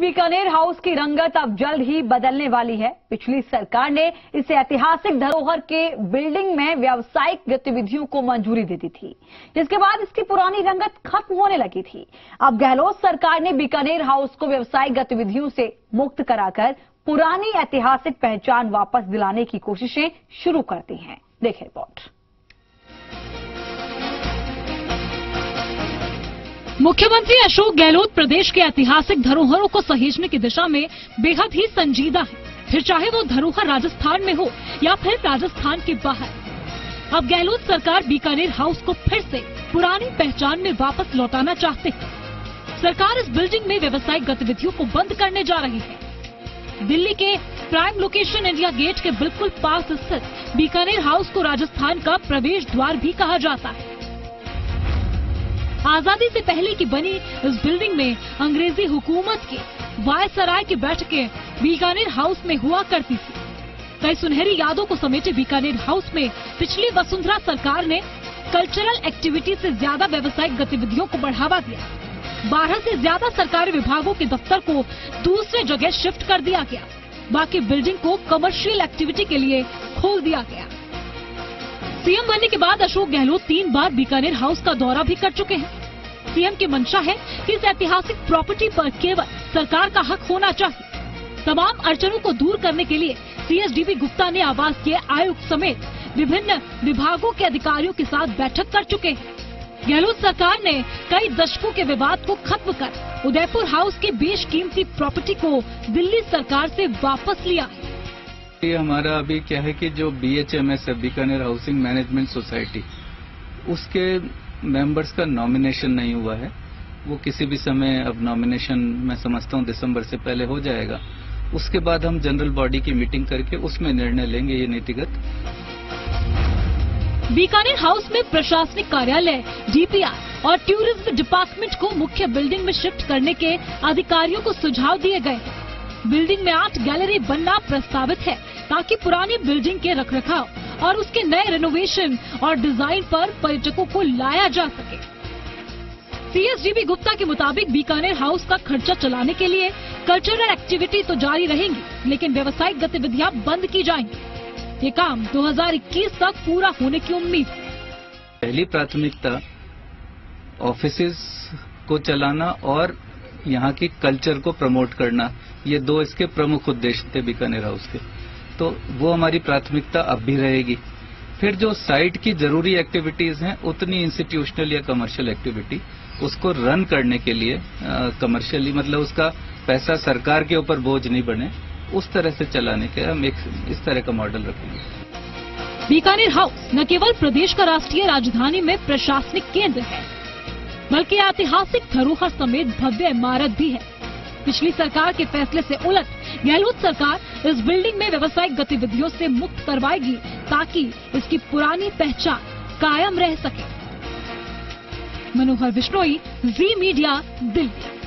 Bikaner house की रंगत अब जल्द ही बदलने वाली है। पिछली सरकार ने इसे ऐतिहासिक धरोहर के बिल्डिंग में व्यावसायिक गतिविधियों को मंजूरी दे दी थी, जिसके बाद इसकी पुरानी रंगत खत्म होने लगी थी। अब गहलोत सरकार ने बीकानेर हाउस को व्यावसायिक गतिविधियों से मुक्त कराकर पुरानी ऐतिहासिक पहचान वापस दिलाने की कोशिशें शुरू कर दी हैं। देखिए रिपोर्ट। मुख्यमंत्री अशोक गहलोत प्रदेश के ऐतिहासिक धरोहरों को सहेजने की दिशा में बेहद ही संजीदा है, फिर चाहे वो धरोहर राजस्थान में हो या फिर राजस्थान के बाहर। अब गहलोत सरकार बीकानेर हाउस को फिर से पुरानी पहचान में वापस लौटाना चाहते हैं। सरकार इस बिल्डिंग में व्यावसायिक गतिविधियों को बंद करने जा रही है। दिल्ली के प्राइम लोकेशन इंडिया गेट के बिल्कुल पास स्थित बीकानेर हाउस को राजस्थान का प्रवेश द्वार भी कहा जाता है। आजादी से पहले की बनी इस बिल्डिंग में अंग्रेजी हुकूमत के वायसराय की बैठकें बीकानेर हाउस में हुआ करती थी। कई सुनहरी यादों को समेटे बीकानेर हाउस में पिछली वसुंधरा सरकार ने कल्चरल एक्टिविटी से ज्यादा व्यावसायिक गतिविधियों को बढ़ावा दिया। 12 से ज्यादा सरकारी विभागों के दफ्तर को दूसरे जगह शिफ्ट कर दिया गया। बाकी बिल्डिंग को कमर्शियल एक्टिविटी के लिए खोल दिया गया। सीएम बनने के बाद अशोक गहलोत 3 बार बीकानेर हाउस का दौरा भी कर चुके हैं। सीएम की मंशा है कि इस ऐतिहासिक प्रॉपर्टी पर केवल सरकार का हक होना चाहिए। तमाम अड़चनों को दूर करने के लिए सीएसडीपी गुप्ता ने आवासीय आयुक्त समेत विभिन्न विभागों के अधिकारियों के साथ बैठक कर चुके हैं। गहलोत सरकार ने कई दशकों के विवाद को खत्म कर उदयपुर हाउस की बेशकीमती प्रॉपर्टी को दिल्ली सरकार से वापस लिया है। ये हमारा अभी क्या है कि जो BHMS है, बीकानेर हाउसिंग मैनेजमेंट सोसाइटी, उसके मेंबर्स का नॉमिनेशन नहीं हुआ है। वो किसी भी समय अब नॉमिनेशन मैं समझता हूँ दिसंबर से पहले हो जाएगा। उसके बाद हम जनरल बॉडी की मीटिंग करके उसमें निर्णय लेंगे ये नीतिगत। बीकानेर हाउस में प्रशासनिक कार्यालय, DPR और टूरिज्म डिपार्टमेंट को मुख्य बिल्डिंग में शिफ्ट करने के अधिकारियों को सुझाव दिए गए हैं। बिल्डिंग में आर्ट गैलरी बनना प्रस्तावित है ताकि पुरानी बिल्डिंग के रखरखाव और उसके नए रेनोवेशन और डिजाइन पर पर्यटकों को लाया जा सके। सीएसडीपी गुप्ता के मुताबिक बीकानेर हाउस का खर्चा चलाने के लिए कल्चरल एक्टिविटी तो जारी रहेंगी, लेकिन व्यावसायिक गतिविधियां बंद की जाएंगी। ये काम 2021 तक पूरा होने की उम्मीद है। पहली प्राथमिकता ऑफिसेज को चलाना और यहाँ की कल्चर को प्रमोट करना, ये 2 इसके प्रमुख उद्देश्य थे बीकानेर हाउस के। तो वो हमारी प्राथमिकता अब भी रहेगी। फिर जो साइट की जरूरी एक्टिविटीज हैं, उतनी इंस्टीट्यूशनल या कमर्शियल एक्टिविटी उसको रन करने के लिए कमर्शियली, मतलब उसका पैसा सरकार के ऊपर बोझ नहीं बने, उस तरह से चलाने के हम एक इस तरह का मॉडल रखेंगे। बीकानेर हाउस न केवल प्रदेश का राष्ट्रीय राजधानी में प्रशासनिक केंद्र है, बल्कि ऐतिहासिक धरोहर समेत भव्य इमारत भी है। पिछली सरकार के फैसले से उलट गहलोत सरकार इस बिल्डिंग में व्यावसायिक गतिविधियों से मुक्त करवाएगी ताकि इसकी पुरानी पहचान कायम रह सके। मनोहर बिश्नोई, जी मीडिया, दिल्ली।